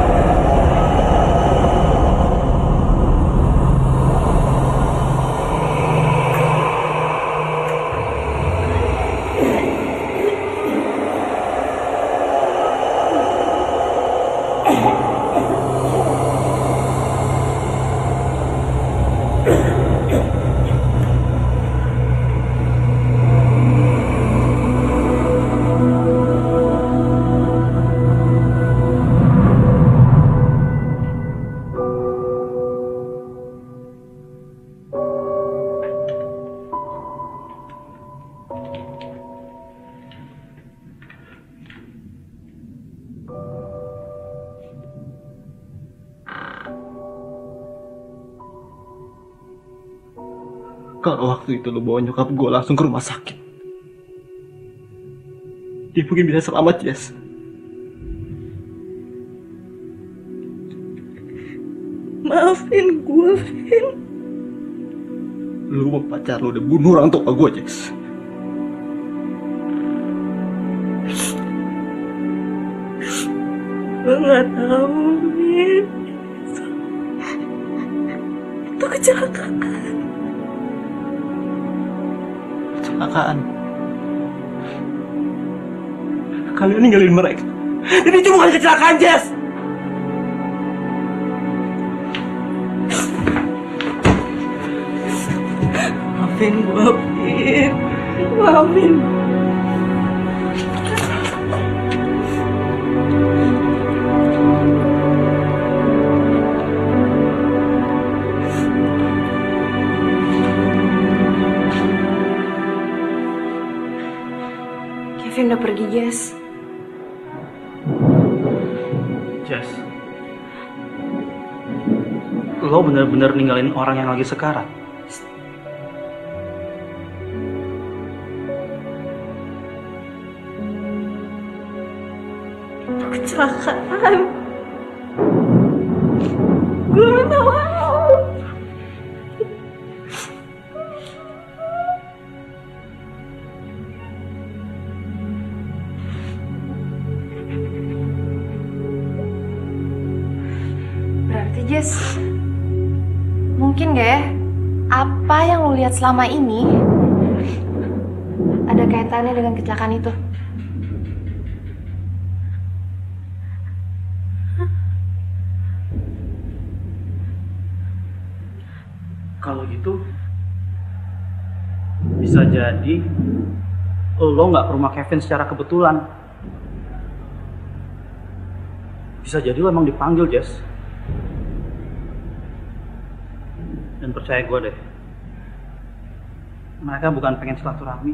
Speaker 1: Kalau waktu itu lo bawa nyokap gue langsung ke rumah sakit, dia mungkin bisa selamat, Jess.
Speaker 3: Maafin gue, Vin.
Speaker 1: Lu sama pacar lu udah bunuh orang tua gue, Jess.
Speaker 3: Gue gak tahu, Vin. Itu kecelakaan.
Speaker 1: Kecelakaan. Kalian ninggalin mereka.
Speaker 4: Ini cuma bukan kecelakaan, Jess.
Speaker 3: Maafin gue, Vin. Maafin.
Speaker 2: Kevin udah pergi, Jess.
Speaker 6: Jess, lo bener-bener ninggalin orang yang lagi sekarat.
Speaker 3: Itu kecelakaan. Gue minta maaf.
Speaker 2: Berarti Jess, mungkin gak ya apa yang lu lihat selama ini ada kaitannya dengan kecelakaan itu?
Speaker 6: Kalau gitu, bisa jadi lo nggak ke rumah Kevin secara kebetulan. Bisa jadi lo emang dipanggil, Jess. Dan percaya gue deh, mereka bukan pengen silaturahmi.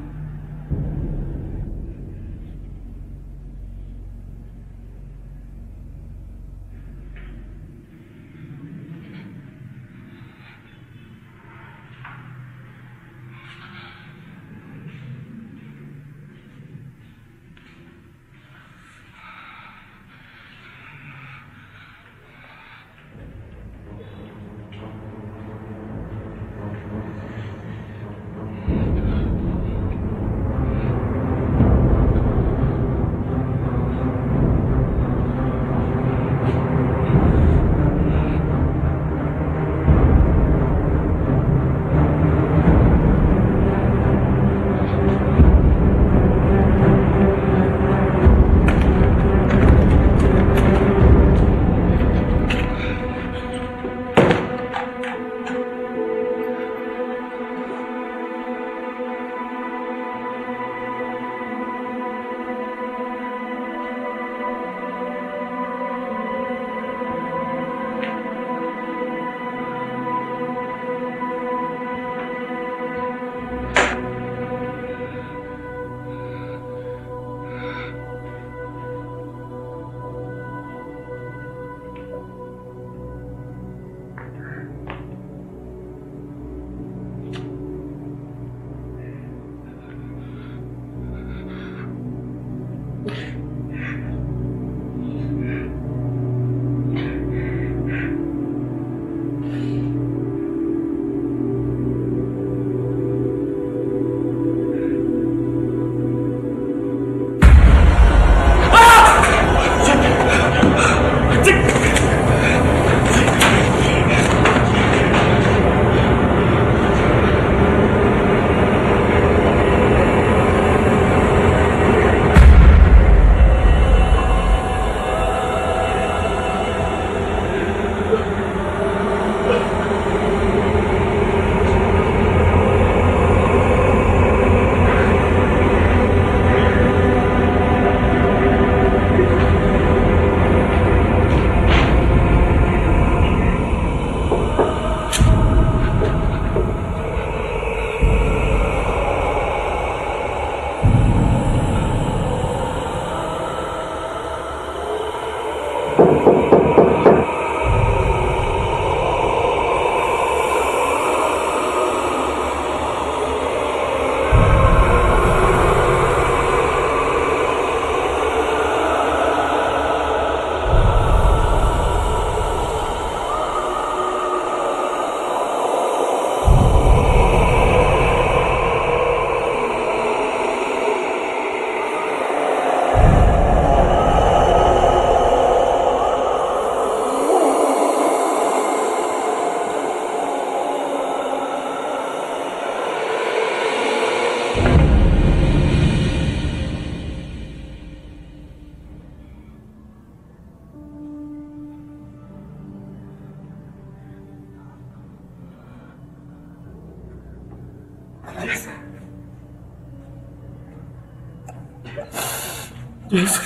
Speaker 4: Jess.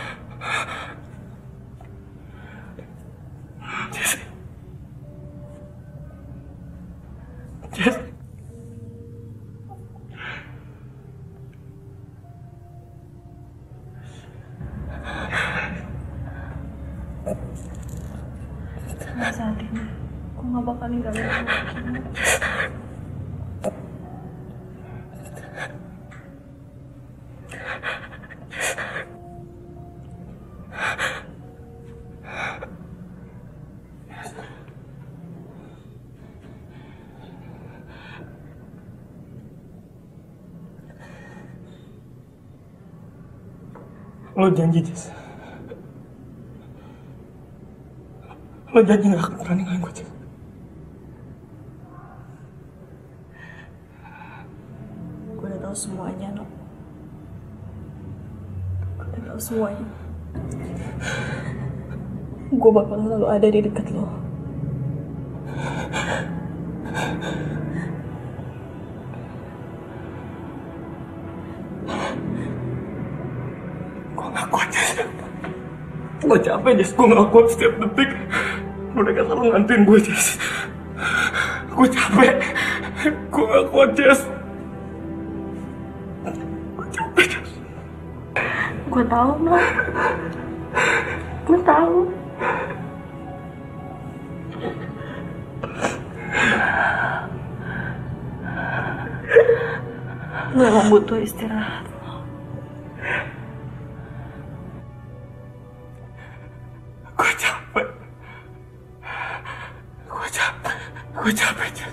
Speaker 3: Sampai saat ini, aku gak bakal ninggalin kamu lagi.
Speaker 4: Lo janji, Jess. Lo janji gak akan pernah ninggalin gue, Jess.
Speaker 3: Gue udah tahu semuanya, no. Gue udah tahu semuanya. Gue bakal selalu ada di dekat lo.
Speaker 4: Gue capek, Jess. Gue gak kuat setiap detik. Mereka selalu ngantuin gue, Jess. Gue capek. Gue gak kuat, Jess. Gue capek, Jess.
Speaker 3: Gue tahu, no. Gue tahu. Lo emang butuh istirahat.
Speaker 4: Gue capek, Jess.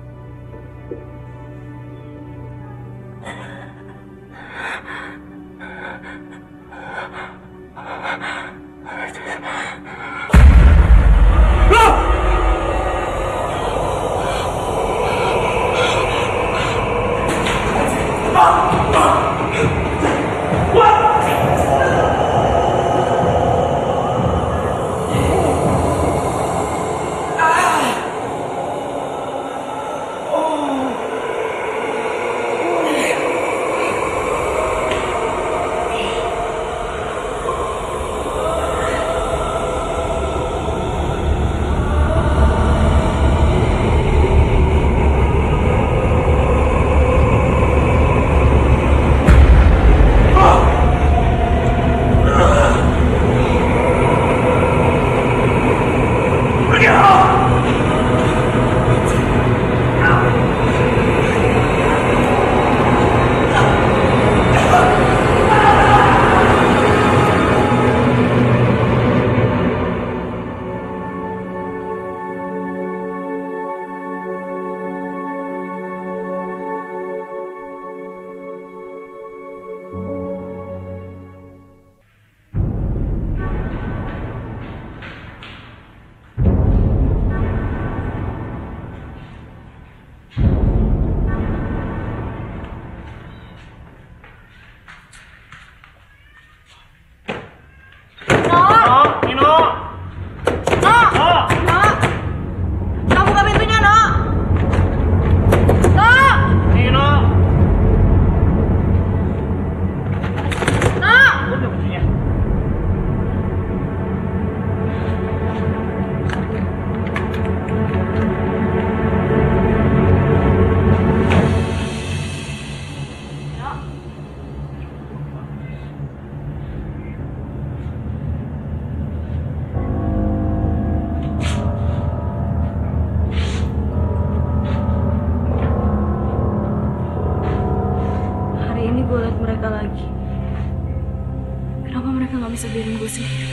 Speaker 3: bisa biarin gue sendiri.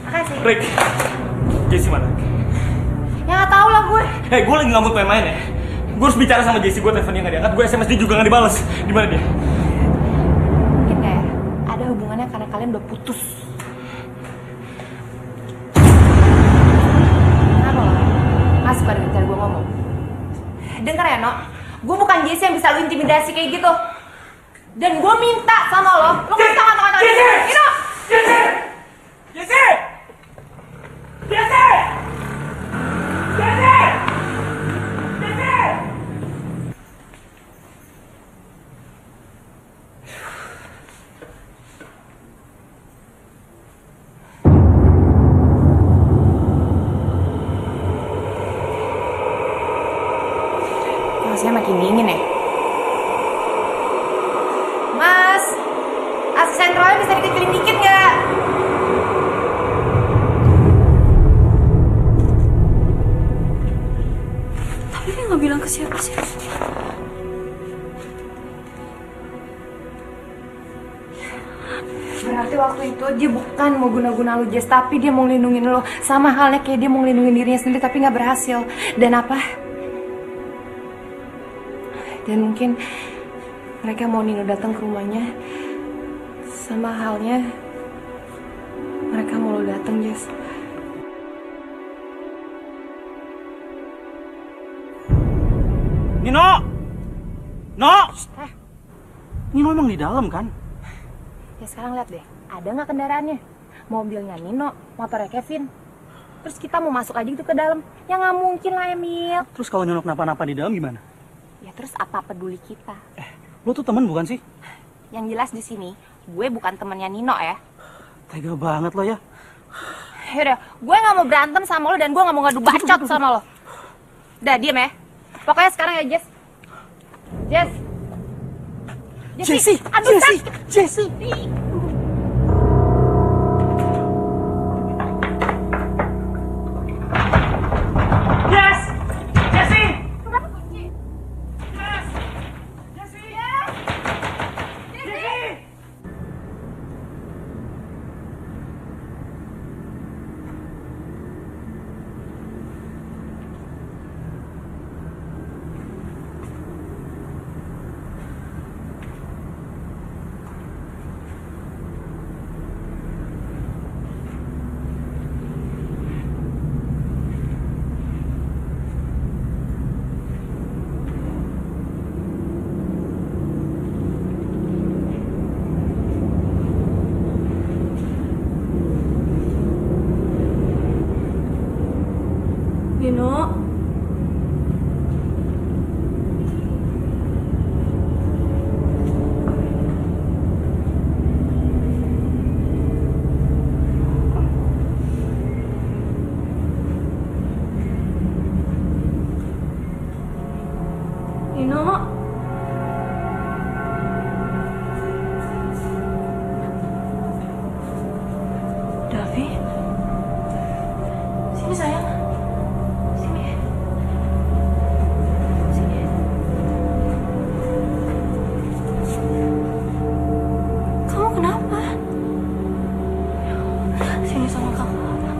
Speaker 2: Makasih.
Speaker 4: Rick, Jessie mana?
Speaker 2: Ya nggak tahu lah gue.
Speaker 4: Hei, gue lagi nggak mau main ya. Gue harus bicara sama Jessie, gue teleponnya nggak diangkat, gue SMS dia juga nggak dibales. Di mana dia?
Speaker 2: Mungkin nggak ya? Ada hubungannya karena kalian udah putus. Kenapa lo? Nggak suka dengan cara gue ngomong? Dengar ya, Nok. Gue bukan Jessie yang bisa lu intimidasi kayak gitu. Dan gue minta sama lo bisa ngata-ngata Jessie! Nino!
Speaker 4: Jessie! Jessie! Jessie! Jessie! Jessie!
Speaker 2: Saya makin dingin ya. Mas, AC sentralnya bisa dikecilin dikit nggak?
Speaker 3: Tapi dia nggak bilang ke siapa-siapa.
Speaker 2: Berarti waktu itu dia bukan mau guna-guna lu, Jess, tapi dia mau ngelindungin lo. Sama halnya kayak dia mau ngelindungin dirinya sendiri tapi nggak berhasil. Dan apa? Dan mungkin mereka mau Nino datang ke rumahnya. Sama halnya mereka mau lo datang, Jess.
Speaker 6: Nino! No! Nino emang di dalam kan?
Speaker 2: Ya sekarang lihat deh, ada nggak kendaraannya? Mobilnya Nino, motornya Kevin. Terus kita mau masuk aja gitu ke dalam? Ya nggak mungkin lah, Emil.
Speaker 6: Terus kalau Nino kenapa-napa di dalam gimana?
Speaker 2: Ya terus apa peduli kita?
Speaker 6: Lo tuh temen bukan sih?
Speaker 2: Yang jelas di sini, gue bukan temennya Nino ya.
Speaker 6: Tega banget lo ya.
Speaker 2: Yaudah, gue nggak mau berantem sama lo dan gue nggak mau ngadu bacot sama lo. Udah, diem ya. Pokoknya sekarang ya, Jess. Jess.
Speaker 6: Jessie!
Speaker 2: Aduh,
Speaker 6: Jessie! Jessie!
Speaker 4: Yes! Jessie!
Speaker 2: Kenapa kunci?
Speaker 4: Yes! Jessie! Jessie!
Speaker 3: Nino. Nino. Davi. Sini sayang. Sini. Sini. Kamu kenapa? Sini sama kamu.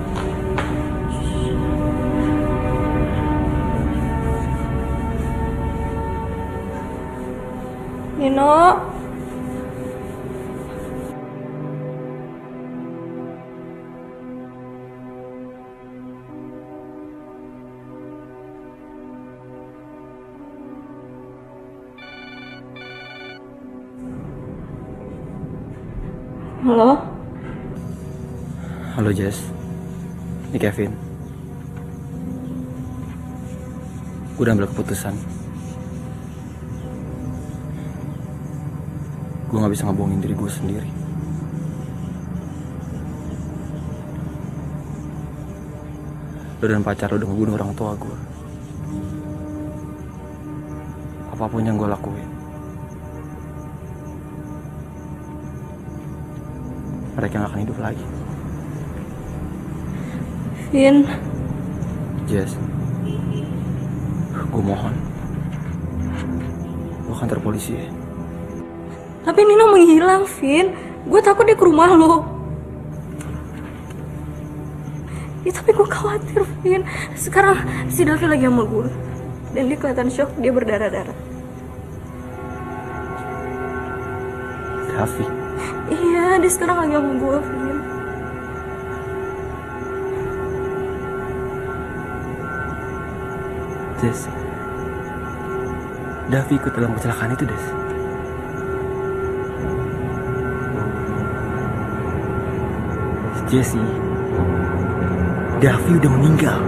Speaker 3: Nino. Halo?
Speaker 1: Halo Jess, ini Kevin. Gue udah ambil keputusan. Gue gak bisa ngebohongin diri gue sendiri. Lo dan pacar lo udah ngebunuh orang tua gue. Apapun yang gue lakuin, mereka gak akan hidup lagi.
Speaker 3: Vin.
Speaker 1: Jess, gue mohon, lo kantor polisi ya.
Speaker 3: Tapi Nino menghilang, Vin. Gue takut dia ke rumah lo. Ya tapi gue khawatir, Vin. Sekarang si Davi lagi sama gue. Dan dia kelihatan shock, dia berdarah-darah.
Speaker 1: Davi?
Speaker 3: Iya, dia sekarang lagi sama gue, Vin.
Speaker 1: Jess, Davi ikut dalam kecelakaan itu, Des. Jesse, Davi udah meninggal.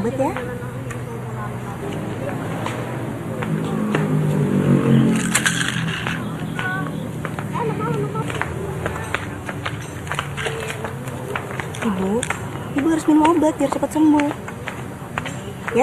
Speaker 3: obat ya. Ibu harus minum obat biar cepat sembuh. Ya?